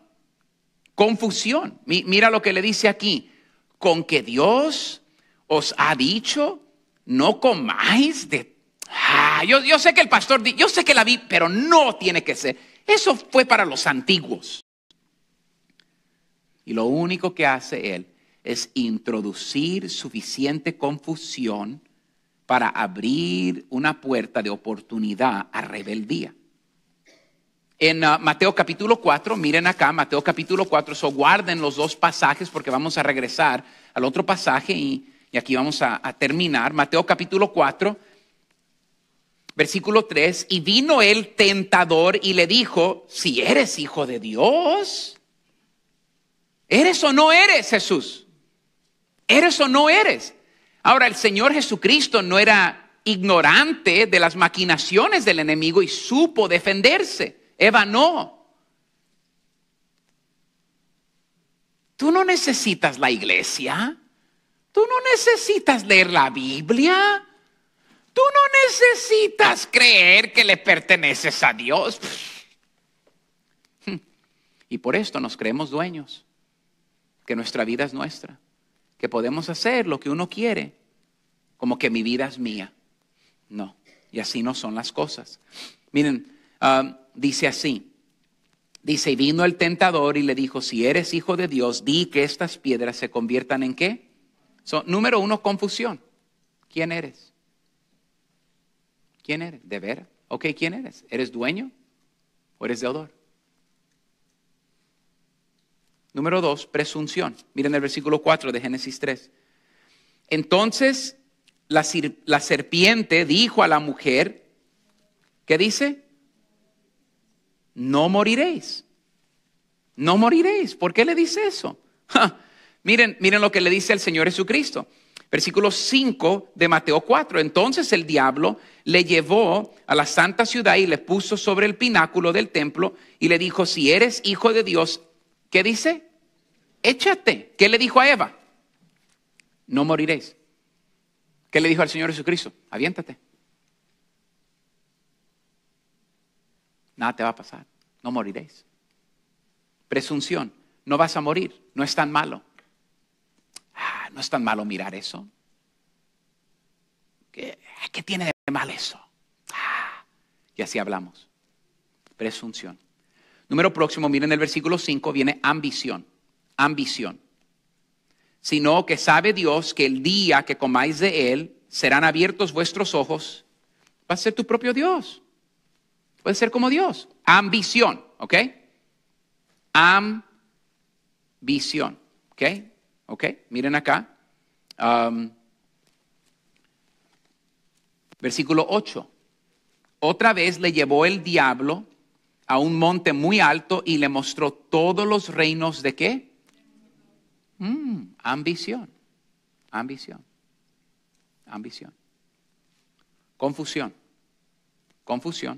Mira lo que le dice aquí. Con que Dios os ha dicho, no comáis de... yo sé que el pastor, yo sé que la vi, pero no tiene que ser. Eso fue para los antiguos. Y lo único que hace él es introducir suficiente confusión para abrir una puerta de oportunidad a rebeldía. En Mateo capítulo 4, miren acá, Mateo capítulo 4, guarden los dos pasajes porque vamos a regresar al otro pasaje y aquí vamos a terminar. Mateo capítulo 4, versículo 3, y vino el tentador y le dijo, si eres hijo de Dios, ¿eres o no eres, Jesús? ¿Eres o no eres? Ahora, el Señor Jesucristo no era ignorante de las maquinaciones del enemigo y supo defenderse. Eva no. Tú no necesitas la iglesia. Tú no necesitas leer la Biblia. Tú no necesitas creer que le perteneces a Dios. Y por esto nos creemos dueños, que nuestra vida es nuestra, que podemos hacer lo que uno quiere, como que mi vida es mía. No, y así no son las cosas. Miren, dice así, dice, y vino el tentador y le dijo, si eres hijo de Dios, di que estas piedras se conviertan ¿en qué? Número 1, confusión. ¿Quién eres? ¿Quién eres? ¿De veras? Ok, ¿quién eres? ¿Eres dueño o eres deudor? Número 2, presunción. Miren el versículo 4 de Génesis 3. Entonces la serpiente dijo a la mujer, ¿qué dice? No moriréis. ¿Por qué le dice eso? Miren lo que le dice el Señor Jesucristo. Versículo 5 de Mateo 4. Entonces el diablo le llevó a la santa ciudad y le puso sobre el pináculo del templo y le dijo, si eres hijo de Dios, ¿qué dice? Échate. ¿Qué le dijo a Eva? No moriréis. ¿Qué le dijo al Señor Jesucristo? Aviéntate. Nada te va a pasar. No moriréis. Presunción. No vas a morir. No es tan malo. No es tan malo mirar eso. ¿Qué tiene de mal eso? Y así hablamos. Presunción. Número próximo, miren el versículo 5, viene ambición. Ambición. Sino que sabe Dios que el día que comáis de él, serán abiertos vuestros ojos. Va a ser tu propio Dios. Puede ser como Dios. Ambición, ¿ok? Ambición, ¿ok? ¿Ok? Miren acá. Versículo 8. Otra vez le llevó el diablo a un monte muy alto y le mostró todos los reinos de ¿qué? Ambición. Ambición. Ambición. Confusión. Confusión.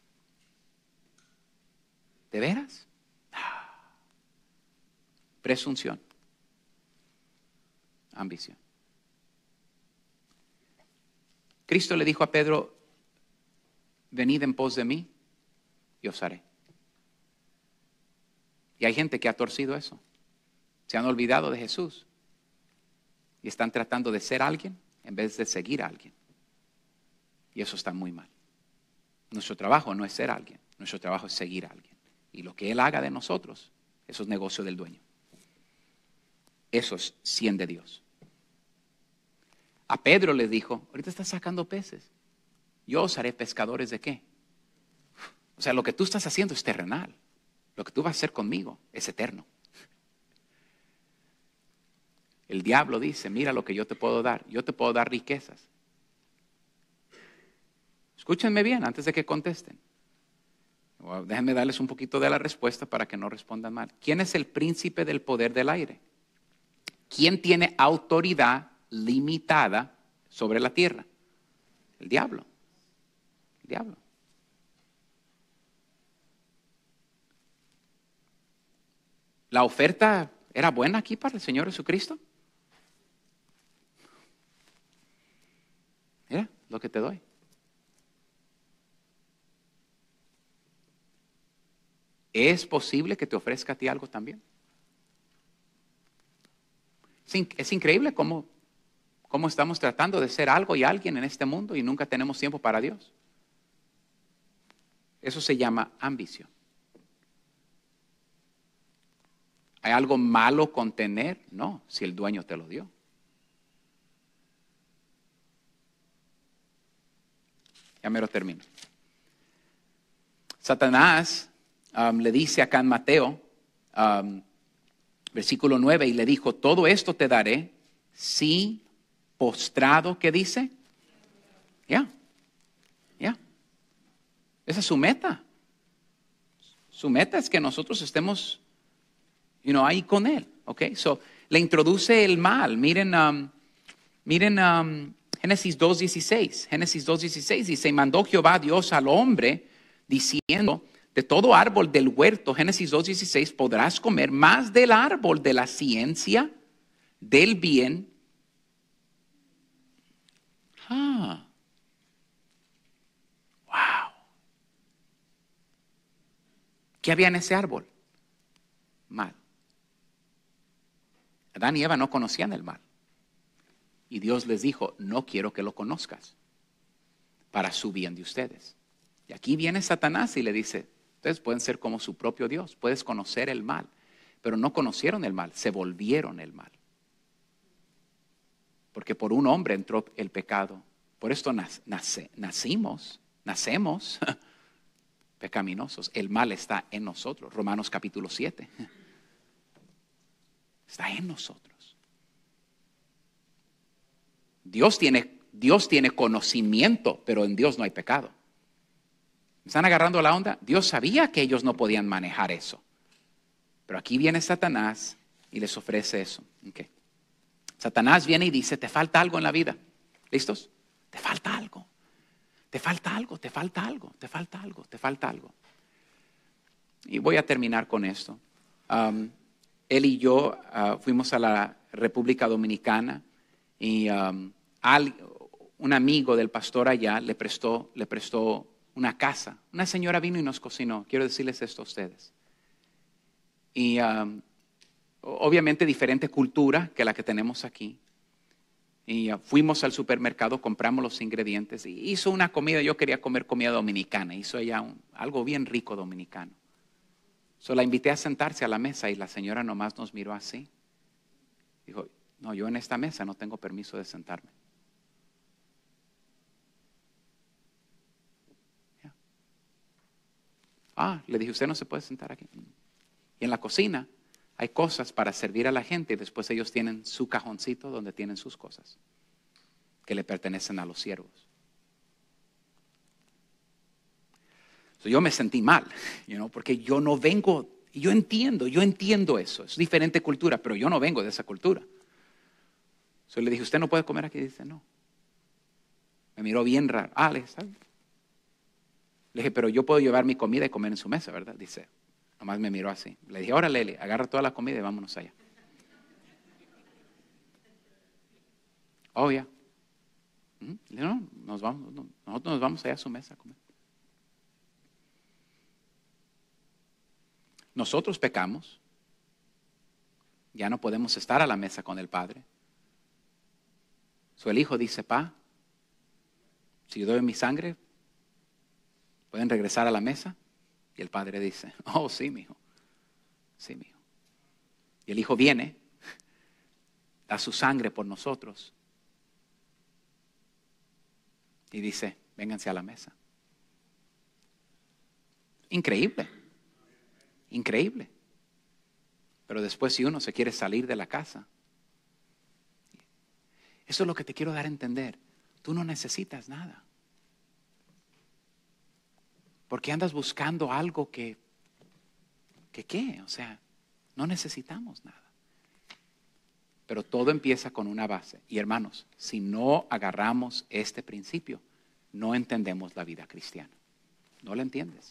¿De veras? Presunción. Ambición. Cristo le dijo a Pedro, venid en pos de mí y os haré. Y hay gente que ha torcido eso. Se han olvidado de Jesús. Y están tratando de ser alguien en vez de seguir a alguien. Y eso está muy mal. Nuestro trabajo no es ser alguien. Nuestro trabajo es seguir a alguien. Y lo que Él haga de nosotros, eso es negocio del dueño. Eso es 100 de Dios. A Pedro le dijo, ahorita estás sacando peces. Yo os haré pescadores de ¿qué? O sea, lo que tú estás haciendo es terrenal. Lo que tú vas a hacer conmigo es eterno. El diablo dice, mira lo que yo te puedo dar. Yo te puedo dar riquezas. Escúchenme bien antes de que contesten. Déjenme darles un poquito de la respuesta para que no respondan mal. ¿Quién es el príncipe del poder del aire? ¿Quién tiene autoridad limitada sobre la tierra? El diablo. El diablo. ¿La oferta era buena aquí para el Señor Jesucristo? Mira lo que te doy. ¿Es posible que te ofrezca a ti algo también? Es increíble cómo estamos tratando de ser algo y alguien en este mundo y nunca tenemos tiempo para Dios. Eso se llama ambición. ¿Hay algo malo con tener? No, si el dueño te lo dio. Ya me lo termino. Satanás le dice acá en Mateo, versículo 9, y le dijo, todo esto te daré si postrado, ¿qué dice? Ya. Esa es su meta. Su meta es que nosotros estemos, ahí con él. ¿Ok? So, le introduce el mal. Miren Génesis 2:16. Génesis 2:16 dice, y mandó Jehová Dios al hombre diciendo, de todo árbol del huerto, Génesis 2:16, podrás comer, más del árbol de la ciencia, del bien. Wow. ¿Qué había en ese árbol? Mal. Adán y Eva no conocían el mal. Y Dios les dijo, no quiero que lo conozcas, para su bien de ustedes. Y aquí viene Satanás y le dice, ustedes pueden ser como su propio Dios, puedes conocer el mal, pero no conocieron el mal, se volvieron el mal. Porque por un hombre entró el pecado. Por esto nacemos pecaminosos. El mal está en nosotros. Romanos capítulo 7. Está en nosotros. Dios tiene conocimiento, pero en Dios no hay pecado. ¿Me están agarrando la onda? Dios sabía que ellos no podían manejar eso. Pero aquí viene Satanás y les ofrece eso. Okay. Satanás viene y dice, te falta algo en la vida. ¿Listos? Te falta algo. Te falta algo, te falta algo, te falta algo, te falta algo. Y voy a terminar con esto. Él y yo fuimos a la República Dominicana y un amigo del pastor allá le prestó una casa. Una señora vino y nos cocinó. Quiero decirles esto a ustedes. Y obviamente diferente cultura que la que tenemos aquí. Y fuimos al supermercado, compramos los ingredientes y hizo una comida. Yo quería comer comida dominicana. Hizo ella algo bien rico dominicano. La invité a sentarse a la mesa y la señora nomás nos miró así. Dijo, no, yo en esta mesa no tengo permiso de sentarme. Le dije, usted no se puede sentar aquí. Y en la cocina hay cosas para servir a la gente y después ellos tienen su cajoncito donde tienen sus cosas que le pertenecen a los siervos. Yo me sentí mal, porque yo no vengo, yo entiendo eso, es diferente cultura, pero yo no vengo de esa cultura. Le dije, ¿usted no puede comer aquí? Y dice, no. Me miró bien raro. Le dije, ¿sabe? Le dije, pero yo puedo llevar mi comida y comer en su mesa, ¿verdad? Dice, nomás me miró así. Le dije, ahora Leli, agarra toda la comida y vámonos allá. Ya. Le dije, no, nosotros nos vamos allá a su mesa a comer. Nosotros pecamos, ya no podemos estar a la mesa con el Padre. El Hijo dice, si yo doy mi sangre, ¿pueden regresar a la mesa? Y el Padre dice, sí, mi hijo. Sí, mi hijo. Y el Hijo viene, da su sangre por nosotros y dice, vénganse a la mesa. Increíble. Increíble. Pero después si uno se quiere salir de la casa, eso es lo que te quiero dar a entender. Tú no necesitas nada. Porque andas buscando algo que ¿qué? No necesitamos nada. Pero todo empieza con una base. Y hermanos, si no agarramos este principio, no entendemos la vida cristiana. No la entiendes.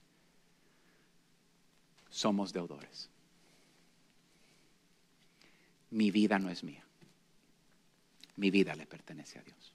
Somos deudores. Mi vida no es mía. Mi vida le pertenece a Dios.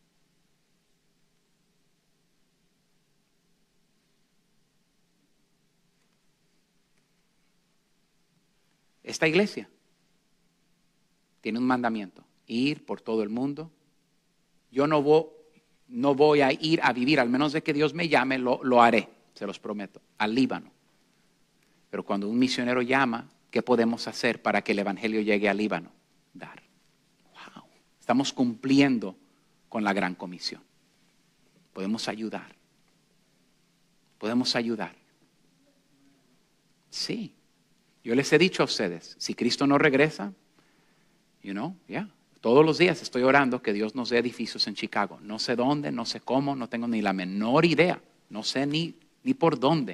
Esta iglesia tiene un mandamiento: ir por todo el mundo. Yo no voy a ir a vivir, al menos de que Dios me llame, lo haré, se los prometo, al Líbano. Pero cuando un misionero llama, ¿qué podemos hacer para que el evangelio llegue al Líbano? Dar. Wow. Estamos cumpliendo con la gran comisión. Podemos ayudar. Podemos ayudar. Sí. Yo les he dicho a ustedes, si Cristo no regresa, todos los días estoy orando que Dios nos dé edificios en Chicago. No sé dónde, no sé cómo, no tengo ni la menor idea. No sé ni por dónde.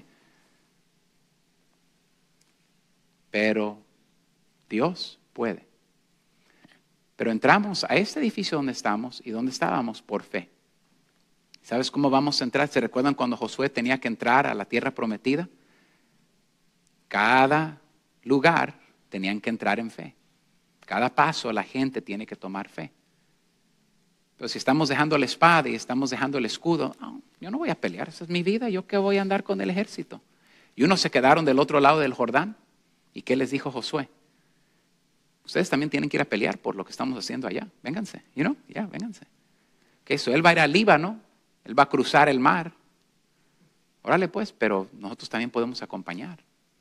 Pero Dios puede. Pero entramos a este edificio donde estamos y donde estábamos por fe. ¿Sabes cómo vamos a entrar? ¿Se recuerdan cuando Josué tenía que entrar a la tierra prometida? Cada lugar tenían que entrar en fe. Cada paso la gente tiene que tomar fe. Pero si estamos dejando la espada y estamos dejando el escudo, yo no voy a pelear, esa es mi vida, yo qué voy a andar con el ejército. Y unos se quedaron del otro lado del Jordán. ¿Y qué les dijo Josué? Ustedes también tienen que ir a pelear por lo que estamos haciendo allá. Vénganse, vénganse. Que eso, él va a ir al Líbano, él va a cruzar el mar. Órale pues, pero nosotros también podemos acompañar.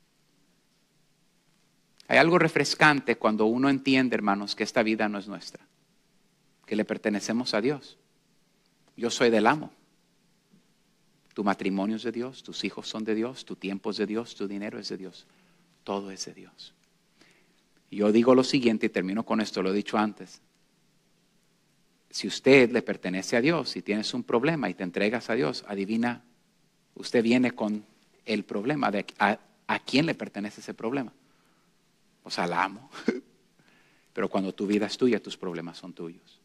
Hay algo refrescante cuando uno entiende, hermanos, que esta vida no es nuestra, que le pertenecemos a Dios. Yo soy del amo. Tu matrimonio es de Dios, tus hijos son de Dios, tu tiempo es de Dios, tu dinero es de Dios. Todo es de Dios. Yo digo lo siguiente y termino con esto, lo he dicho antes. Si usted le pertenece a Dios, si tienes un problema y te entregas a Dios, adivina, usted viene con el problema. ¿A quién le pertenece ese problema? Pues al amo. Pero cuando tu vida es tuya, tus problemas son tuyos.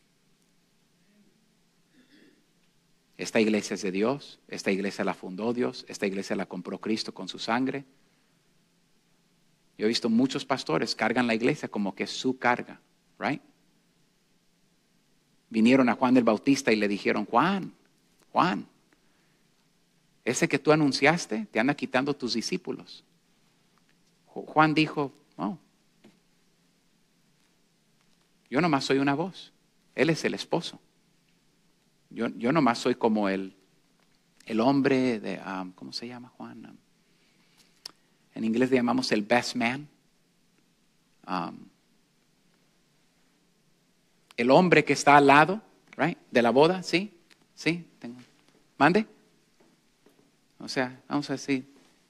Esta iglesia es de Dios, esta iglesia la fundó Dios, esta iglesia la compró Cristo con su sangre. Yo he visto muchos pastores cargan la iglesia como que es su carga, right? Vinieron a Juan el Bautista y le dijeron, Juan, ese que tú anunciaste te anda quitando tus discípulos. Juan dijo, no, yo nomás soy una voz, él es el esposo. Yo nomás soy como el hombre de, ¿cómo se llama Juan? En inglés le llamamos el best man. El hombre que está al lado, right, de la boda, ¿sí? ¿Sí? ¿Mande? O sea, vamos a decir,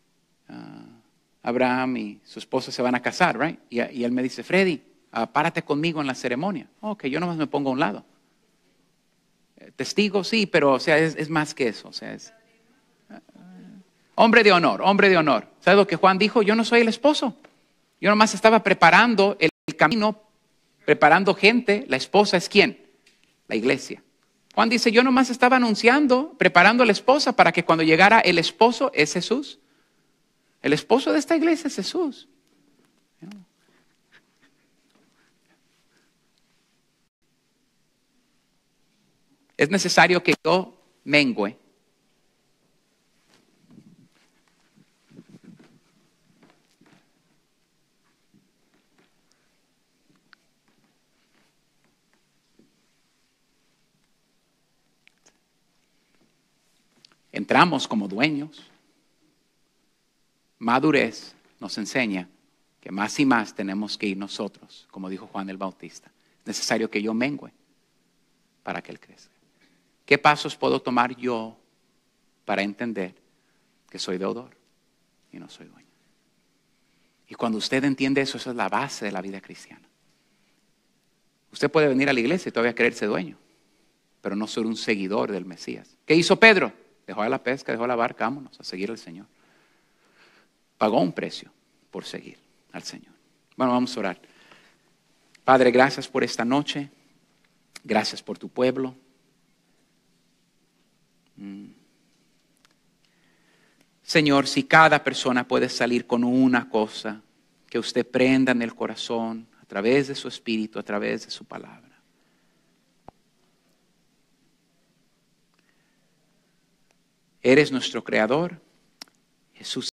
Abraham y su esposa se van a casar, right? Y él me dice, Freddy, párate conmigo en la ceremonia. Ok, yo nomás me pongo a un lado. Testigo, sí, pero o sea, es más que eso. O sea, es hombre de honor, hombre de honor. ¿Sabes lo que Juan dijo? Yo no soy el esposo. Yo nomás estaba preparando el camino, preparando gente. La esposa es ¿quién? La iglesia. Juan dice, yo nomás estaba anunciando, preparando a la esposa para que cuando llegara el esposo es Jesús. El esposo de esta iglesia es Jesús. Es necesario que yo mengüe. Entramos como dueños. Madurez nos enseña que más y más tenemos que ir nosotros, como dijo Juan el Bautista. Es necesario que yo mengüe para que él crezca. ¿Qué pasos puedo tomar yo para entender que soy deudor y no soy dueño? Y cuando usted entiende eso, esa es la base de la vida cristiana. Usted puede venir a la iglesia y todavía creerse dueño, pero no ser un seguidor del Mesías. ¿Qué hizo Pedro? Dejó la pesca, dejó la barca, vámonos a seguir al Señor. Pagó un precio por seguir al Señor. Bueno, vamos a orar. Padre, gracias por esta noche. Gracias por tu pueblo. Señor, si cada persona puede salir con una cosa que usted prenda en el corazón a través de su espíritu, a través de su palabra. Eres nuestro creador, Jesús.